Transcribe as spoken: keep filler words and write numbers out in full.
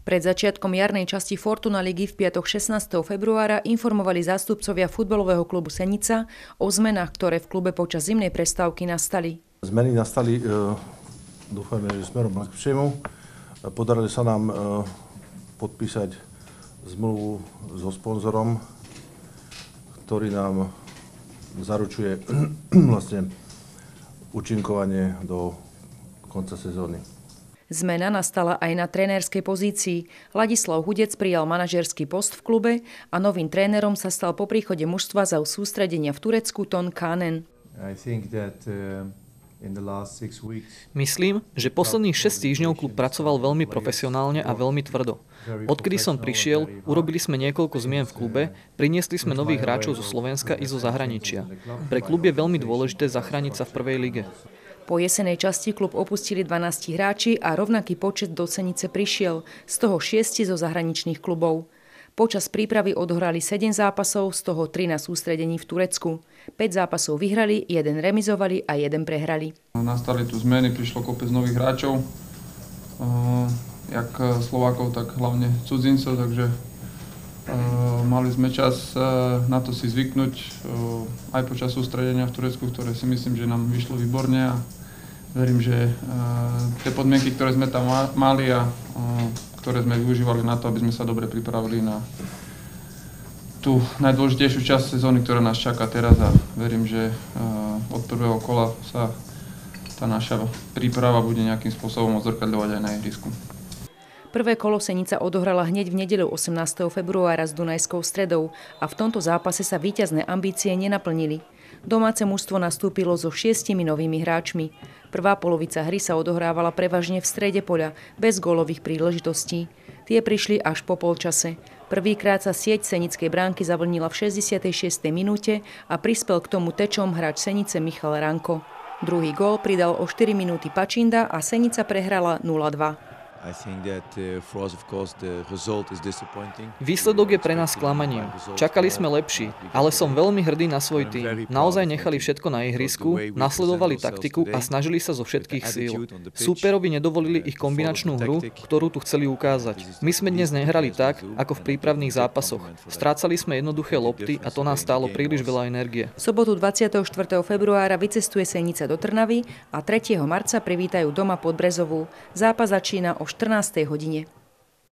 Pred začiatkom jarnej časti Fortuna ligy v piatok šestnásteho februára informovali zástupcovia futbalového klubu Senica o zmenách, ktoré v klube počas zimnej prestávky nastali. Zmeny nastali, dúfajme, že smerom k lepšiemu. Podarilo sa nám podpísať zmluvu so sponzorom, ktorý nám zaručuje vlastne účinkovanie do konca sezóny. Zmena nastala aj na trénerskej pozícii. Ladislav Hudec prijal manažérsky post v klube a novým trénerom sa stal po príchode mužstva za sústredenia v Turecku Ton Kánen. Myslím, že posledných šesť týždňov klub pracoval veľmi profesionálne a veľmi tvrdo. Odkedy som prišiel, urobili sme niekoľko zmien v klube, priniesli sme nových hráčov zo Slovenska i zo zahraničia. Pre klub je veľmi dôležité zachrániť sa v prvej lige. Po jesenej časti klub opustili dvanásť hráči a rovnaký počet do Senice prišiel, z toho šiesti zo zahraničných klubov. Počas prípravy odohrali sedem zápasov, z toho tri na sústredení v Turecku. päť zápasov vyhrali, jeden remizovali a jeden prehrali. Nastali tu zmeny, prišlo kopec nových hráčov, jak Slovákov, tak hlavne cudzincov, takže mali sme čas na to si zvyknúť aj počas sústredenia v Turecku, ktoré si myslím, že nám vyšlo výborne a verím, že tie podmienky, ktoré sme tam mali a ktoré sme využívali na to, aby sme sa dobre pripravili na tú najdôležitejšiu časť sezóny, ktorá nás čaká teraz a verím, že od prvého kola sa tá naša príprava bude nejakým spôsobom odzrkadľovať aj na ihrisku. Prvé kolo Senica odohrala hneď v nedeľu osemnásteho februára s Dunajskou Stredou a v tomto zápase sa víťazné ambície nenaplnili. Domáce mužstvo nastúpilo so šiestimi novými hráčmi. Prvá polovica hry sa odohrávala prevažne v strede poľa, bez gólových príležitostí. Tie prišli až po polčase. Prvýkrát sa sieť senickej bránky zavlnila v šesťdesiatej šiestej minúte a prispel k tomu tečom hráč Senice Michal Ranko. Druhý gól pridal o štyri minúty Pačinda a Senica prehrala nula dva. Výsledok je pre nás sklamaním. Čakali sme lepší, ale som veľmi hrdý na svoj tím. Naozaj nechali všetko na ihrisku, nasledovali taktiku a snažili sa zo všetkých síl. Súperovi nedovolili ich kombinačnú hru, ktorú tu chceli ukázať. My sme dnes nehrali tak, ako v prípravných zápasoch. Strácali sme jednoduché lopty a to nás stálo príliš veľa energie. V sobotu dvadsiateho štvrtého februára vycestuje Senica do Trnavy a tretieho marca privítajú doma Podbrezovú. Zápas začína o štrnástej hodine.